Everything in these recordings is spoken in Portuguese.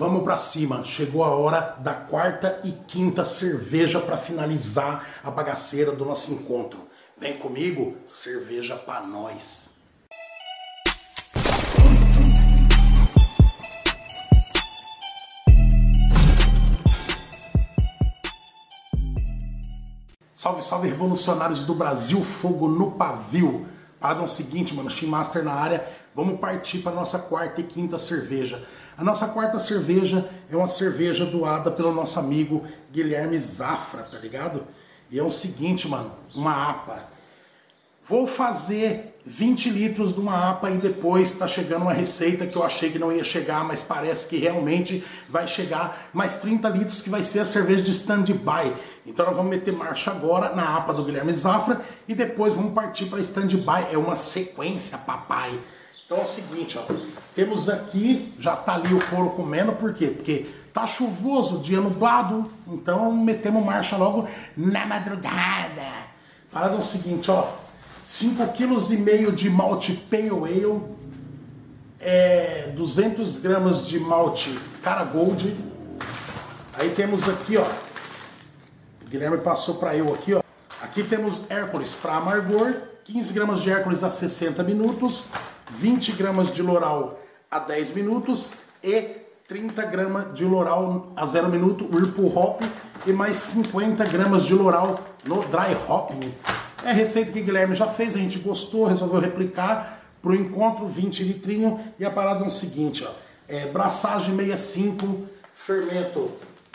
Vamos pra cima, chegou a hora da quarta e quinta cerveja para finalizar a bagaceira do nosso encontro. Vem comigo, cerveja pra nós. Salve, salve, revolucionários do Brasil, fogo no pavio. Parada é o seguinte, mano, Master na área, vamos partir para nossa quarta e quinta cerveja. A nossa quarta cerveja é uma cerveja doada pelo nosso amigo Guilherme Zafra, tá ligado? E é o seguinte, mano, uma APA. Vou fazer 20 litros de uma APA e depois tá chegando uma receita que eu achei que não ia chegar, mas parece que realmente vai chegar mais 30 litros, que vai ser a cerveja de stand-by. Então nós vamos meter marcha agora na APA do Guilherme Zafra e depois vamos partir para stand-by. É uma sequência, papai. Então é o seguinte, ó, temos aqui, já tá ali o couro comendo, por quê? Porque tá chuvoso, dia nublado, então metemos marcha logo na madrugada. Parada é o seguinte, ó, 5,5 kg de malte Pale Ale, 200 gramas de malte Cara Gold, aí temos aqui, ó, o Guilherme passou para eu aqui, ó, aqui temos Hércules para amargor, 15 gramas de Hércules a 60 minutos, 20 gramas de Loral a 10 minutos e 30 gramas de Loral a 0 minuto, Whirlpool Hop, e mais 50 gramas de Loral no Dry Hopping. É a receita que o Guilherme já fez, a gente gostou, resolveu replicar para o encontro, 20 litrinho, e a parada é o seguinte, ó, braçagem 65, fermento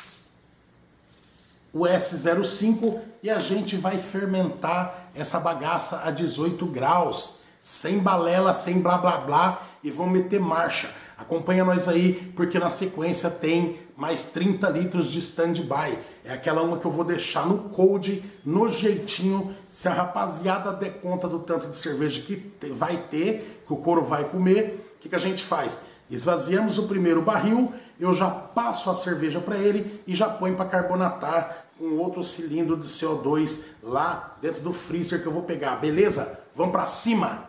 o S05, e a gente vai fermentar essa bagaça a 18 graus, sem balela, sem blá blá blá, e vamos meter marcha. Acompanha nós aí, porque na sequência tem mais 30 litros de stand-by. É aquela uma que eu vou deixar no cold, no jeitinho, se a rapaziada der conta do tanto de cerveja que vai ter, que o couro vai comer, o que a gente faz? Esvaziamos o primeiro barril, eu já passo a cerveja para ele e já põe para carbonatar com outro cilindro de CO2 lá dentro do freezer que eu vou pegar, beleza? Vamos para cima!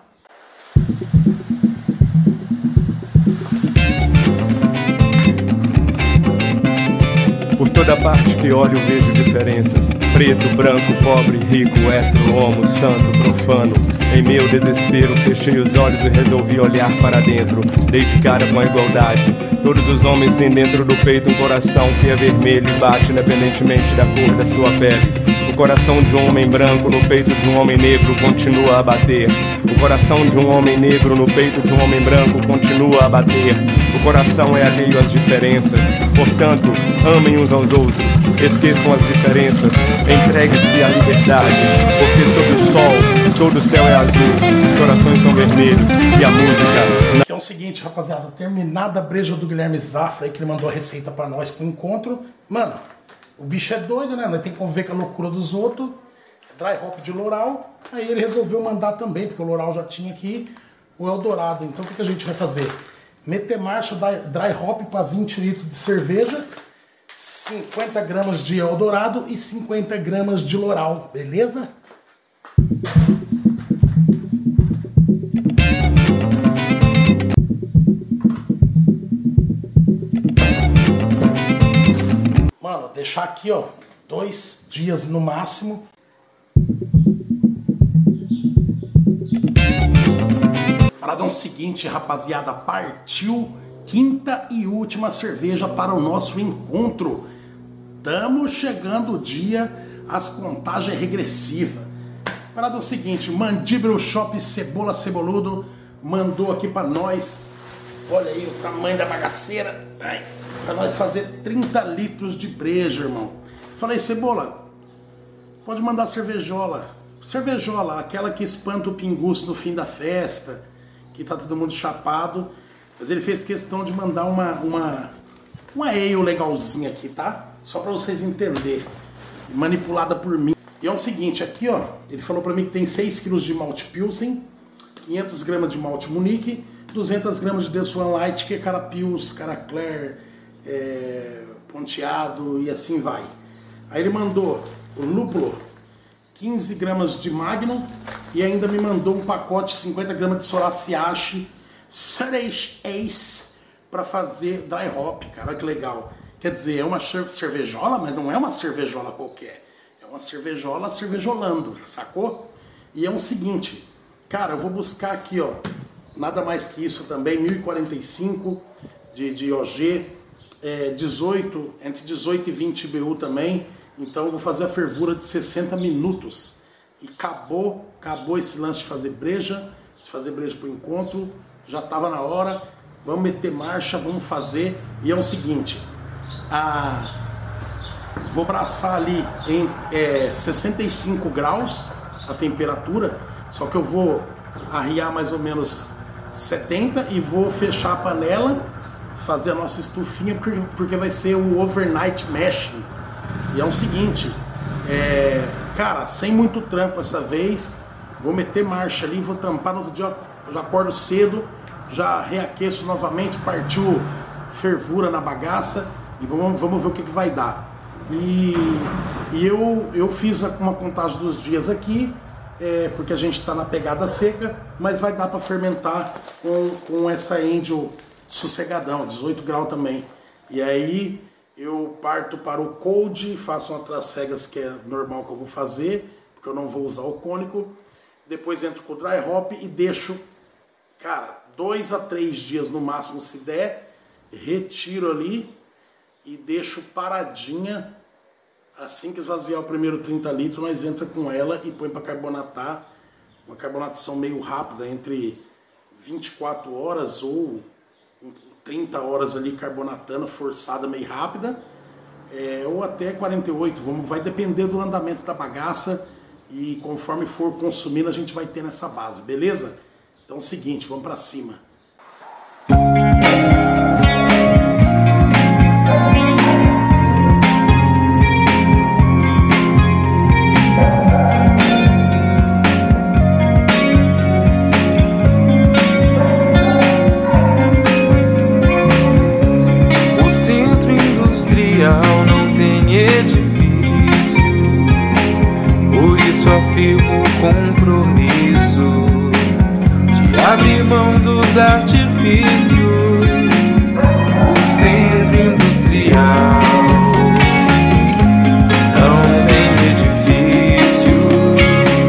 Por toda parte que olho vejo diferenças. Preto, branco, pobre, rico, hétero, homo, santo, profano. Em meu desespero fechei os olhos e resolvi olhar para dentro. Dei de cara com a igualdade. Todos os homens têm dentro do peito um coração que é vermelho e bate independentemente da cor da sua pele. O coração de um homem branco no peito de um homem negro continua a bater. O coração de um homem negro no peito de um homem branco continua a bater. O coração é alheio às diferenças, portanto, amem uns aos outros, esqueçam as diferenças, entregue-se à liberdade, porque sob o sol, todo o céu é azul, os corações são vermelhos e a música... É o seguinte, rapaziada, terminada a breja do Guilherme Zafra aí, que ele mandou a receita pra nós pro encontro, mano, o bicho é doido, né? Nós tem que conviver com a loucura dos outros, dry hop de Loral, aí ele resolveu mandar também, porque o Loral já tinha aqui o Eldorado, então o que a gente vai fazer? Meter marcha dry hop para 20 litros de cerveja, 50 gramas de Eldorado e 50 gramas de Loral, beleza? Mano, deixar aqui, ó, 2 dias no máximo. Paradão seguinte, rapaziada, partiu quinta e última cerveja para o nosso encontro. Estamos chegando o dia, as contagens regressivas. Paradão seguinte, Mandíbula Shop Cebola Ceboludo mandou aqui para nós, olha aí o tamanho da bagaceira, para nós fazer 30 litros de breja, irmão. Falei, Cebola, pode mandar cervejola. Cervejola, aquela que espanta o pinguço no fim da festa, que tá todo mundo chapado, mas ele fez questão de mandar uma ale legalzinha aqui, tá? Só pra vocês entenderem, manipulada por mim. E é o seguinte, aqui ó, ele falou pra mim que tem 6 kg de malte Pilsen, 500 gramas de malte Munique, 200 gramas de Deswan Light, que é cara Pils, cara Clare, ponteado e assim vai. Aí ele mandou o lúpulo, 15 gramas de Magnum, e ainda me mandou um pacote de 50 gramas de Soraciache, Suresh Ace, para fazer dry hop, cara, que legal. Quer dizer, é uma cervejola, mas não é uma cervejola qualquer. É uma cervejola cervejolando, sacou? E é o seguinte, cara, eu vou buscar aqui, ó, nada mais que isso também, 1045 de OG, entre 18 e 20 BU também. Então eu vou fazer a fervura de 60 minutos. E acabou esse lance de fazer breja pro encontro. Já estava na hora, vamos meter marcha, vamos fazer. E é o seguinte, vou braçar ali em 65 graus a temperatura, só que eu vou arriar mais ou menos 70 e vou fechar a panela, fazer a nossa estufinha, porque vai ser o overnight mashing. E é o seguinte, cara, sem muito trampo essa vez, vou meter marcha ali, vou tampar no outro dia, eu já acordo cedo, já reaqueço novamente, partiu fervura na bagaça e vamos ver o que vai dar. E eu fiz uma contagem dos dias aqui, porque a gente está na pegada seca, mas vai dar para fermentar com essa Angel sossegadão, 18 graus também. E aí eu parto para o cold, faço uma trasfegas que é normal que eu vou fazer, porque eu não vou usar o cônico. Depois entro com o dry hop e deixo, cara, 2 a 3 dias no máximo se der, retiro ali e deixo paradinha. Assim que esvaziar o primeiro 30 litros, nós entra com ela e põe para carbonatar. Uma carbonatação meio rápida, entre 24 horas ou 30 horas ali carbonatando, forçada meio rápida, ou até 48. Vai depender do andamento da bagaça e conforme for consumindo a gente vai ter nessa base, beleza? Então é o seguinte, vamos para cima. Afirmo o compromisso de abrir mão dos artifícios. O centro industrial não tem edifícios.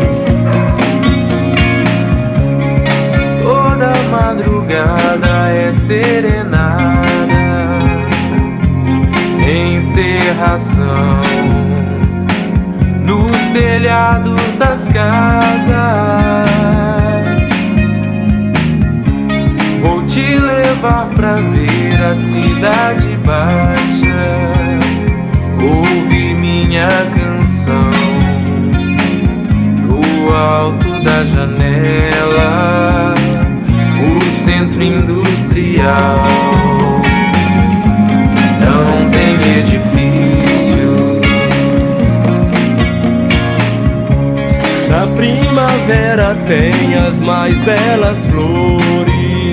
Toda madrugada é serenada, encerração nos telhados das casas. Vou te levar pra ver a cidade baixa, ouvir minha canção no alto da janela. O centro industrial não tem edifício. Na primavera tem as mais belas flores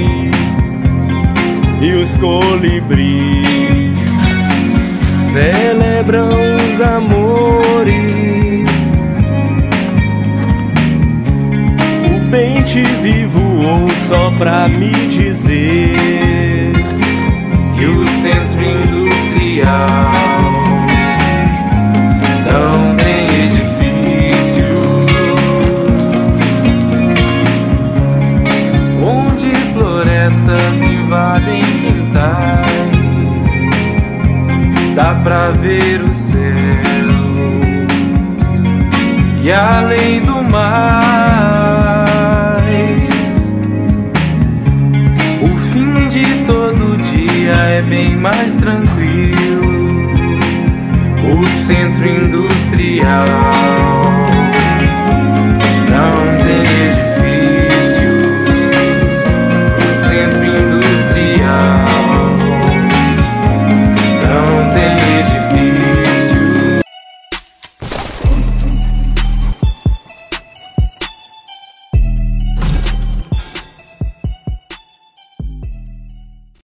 e os colibris celebram os amores. O pente vivo ou só pra me dizer que o centro industrial não tem edifício. Florestas invadem quintais, dá pra ver o céu e além do mais. O fim de todo dia é bem mais tranquilo. O centro industrial